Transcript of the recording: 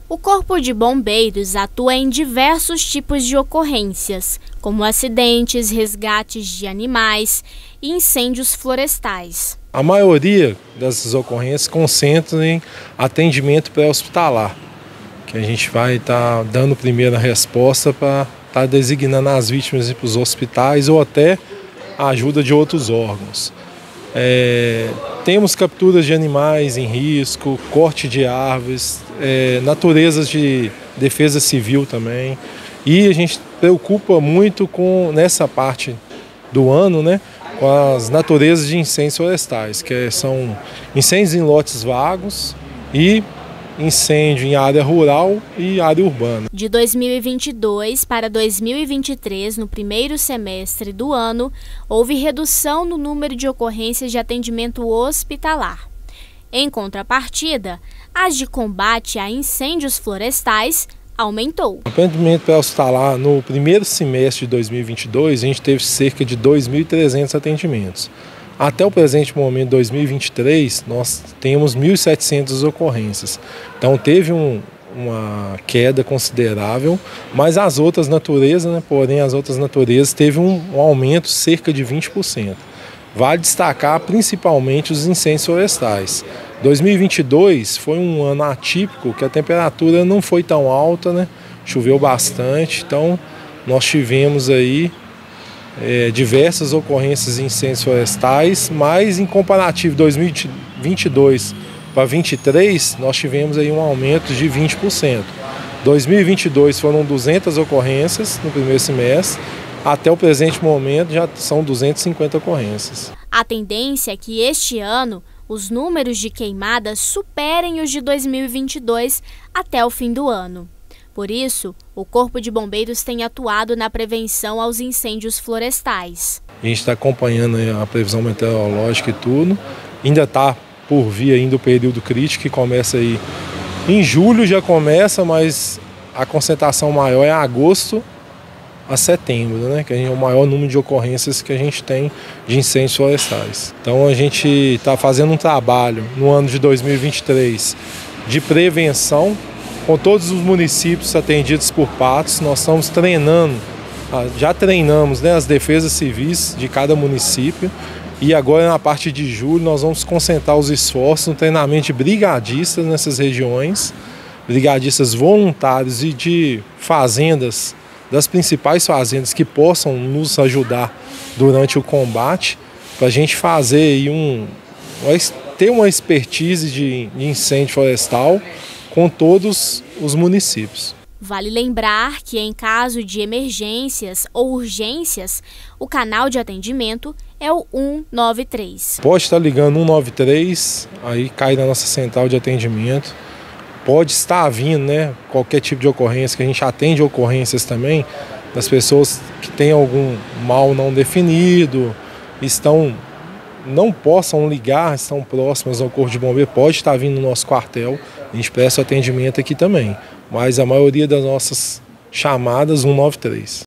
O Corpo de Bombeiros atua em diversos tipos de ocorrências, como acidentes, resgates de animais e incêndios florestais. A maioria dessas ocorrências concentra em atendimento pré-hospitalar, que a gente vai estar dando primeira resposta para estar designando as vítimas para os hospitais ou até a ajuda de outros órgãos. Temos capturas de animais em risco, corte de árvores, naturezas de defesa civil também. E a gente preocupa muito nessa parte do ano, né, com as naturezas de incêndios florestais, que são incêndios em lotes vagos e incêndio em área rural e área urbana. De 2022 para 2023, no primeiro semestre do ano, houve redução no número de ocorrências de atendimento hospitalar. Em contrapartida, as de combate a incêndios florestais aumentou. O atendimento pré-hospitalar no primeiro semestre de 2022, a gente teve cerca de 2.300 atendimentos. Até o presente momento, 2023, nós temos 1.700 ocorrências. Então teve uma queda considerável, mas as outras naturezas, né, porém as outras naturezas teve um aumento cerca de 20%. Vale destacar principalmente os incêndios florestais. 2022 foi um ano atípico, que a temperatura não foi tão alta, né? Choveu bastante, então nós tivemos aí diversas ocorrências de incêndios florestais, mas em comparativo 2022 para 2023, nós tivemos aí um aumento de 20%. 2022 foram 200 ocorrências no primeiro semestre, até o presente momento já são 250 ocorrências. A tendência é que este ano os números de queimadas superem os de 2022 até o fim do ano. Por isso, o Corpo de Bombeiros tem atuado na prevenção aos incêndios florestais. A gente está acompanhando a previsão meteorológica e tudo. Ainda está por vir ainda o período crítico, que começa aí em julho, já começa, mas a concentração maior é agosto a setembro, né? Que é o maior número de ocorrências que a gente tem de incêndios florestais. Então a gente está fazendo um trabalho no ano de 2023 de prevenção, com todos os municípios atendidos por Patos. Nós estamos treinando, já treinamos, né, as defesas civis de cada município, e agora na parte de julho nós vamos concentrar os esforços no treinamento de brigadistas nessas regiões, brigadistas voluntários e de fazendas, das principais fazendas que possam nos ajudar durante o combate, para a gente fazer aí ter uma expertise de incêndio florestal com todos os municípios. Vale lembrar que em caso de emergências ou urgências, o canal de atendimento é o 193. Pode estar ligando 193, aí cai na nossa central de atendimento. Pode estar vindo, né, qualquer tipo de ocorrência, que a gente atende ocorrências também das pessoas que têm algum mal não definido, não possam ligar, estão próximas ao Corpo de Bombeiro, pode estar vindo no nosso quartel, a gente presta atendimento aqui também, mas a maioria das nossas chamadas 193.